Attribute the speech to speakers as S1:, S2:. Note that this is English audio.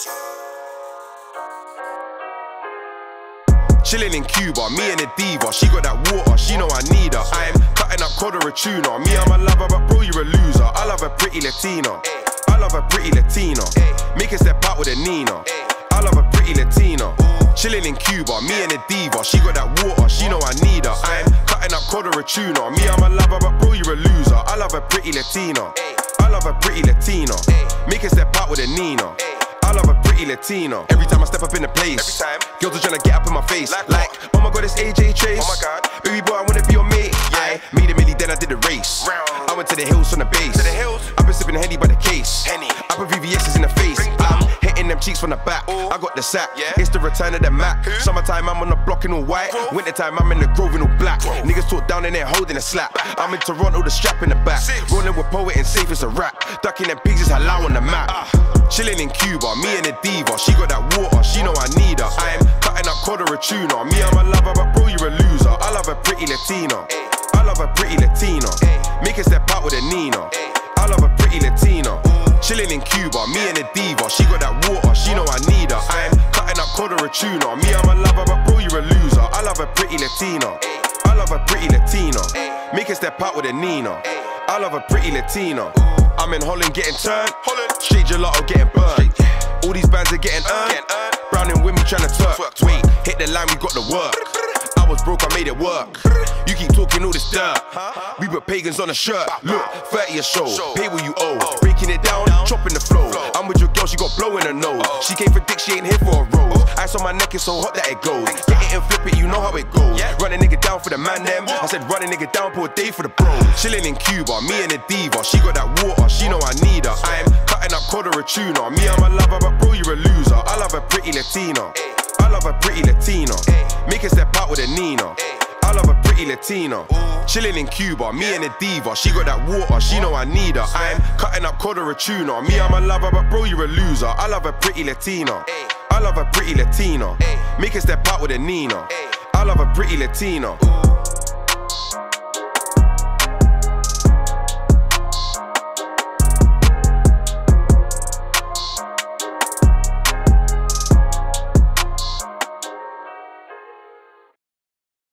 S1: Chilling in Cuba, me and the diva. She got that water, she know I need her. I'm cutting up cod or a tuna. Me, I'm a lover, but bro, you're a loser. I love a pretty Latina. I love a pretty Latina. Make her step out with a Nina. I love a pretty Latina. Chilling in Cuba, me and the diva. She got that water, she know I need her. I'm cutting up cod or a tuna. Me, I'm a lover, but bro, you're a loser. I love a pretty Latina. I love a pretty Latina. Make her step out with a Nina. I love a pretty Latina. Every time I step up in the place, girls are trying to get up in my face. Like, oh my god, it's AJ Chase. Oh my god, baby boy, I wanna be your mate. I made a milli, then I did the race. I went to the hills on the base. I've been sipping Henny by the case. I put VVS's in the face. I'm hitting them cheeks from the back. I got the sack. It's the return of the Mac. Summertime, I'm on the block in all white. Wintertime, I'm in the Grove in all black. Niggas talk down and they're holding a slap. I'm in Toronto, the strap in the back. Rolling with Poet and safe as a rap. Ducking them pigs is halal on the map. Chilling in Cuba, me and the diva. She got that water, she know I need her. I'm cutting up cod or a tuna. Me, I'm a lover, but bro, you're a loser. I love a pretty Latina. I love a pretty Latina. Make her step out with a Nina. I love a pretty Latina. Chilling in Cuba, me and the diva. She got that water, she know I need her. I'm cutting up cod or a tuna. Me, I'm a lover, but bro, you're a loser. I love a pretty Latina. I love a pretty Latina. Make her step out with a Nina. I love a pretty Latina. I'm in Holland getting turned. Straight gelato getting burned. All these bands are getting earned. Browning with me trying to twerk. Wait, hit the line, we got the work. I was broke, I made it work. You keep talking all this dirt. We put pagans on a shirt. Look, 30 a show, pay what you owe. Breaking it down, chopping the flow. I'm with your girl, she got blow in her nose. She came for dick, she ain't here for a rose. Ice on my neck is so hot that it goes. Get it and flip it, you know how it goes. Run a nigga down for the man them. I said run a nigga down for a day for the bros. Chilling in Cuba, me and the diva. She got that water, she know I need her. I'm cutting up cod or a tuna. Me, I'm a lover, but bro, you're a loser. I love a pretty Latina. I love a pretty Latina. Make her step out with a Nina. I love a pretty Latina. Chilling in Cuba, me and the diva. She got that water, she know I need her. I'm cutting up cod or a tuna. Me, I'm a lover, but bro, you're a loser. I love a pretty Latina. I love a pretty Latina. Make her step out with a Nina. I love a pretty Latina.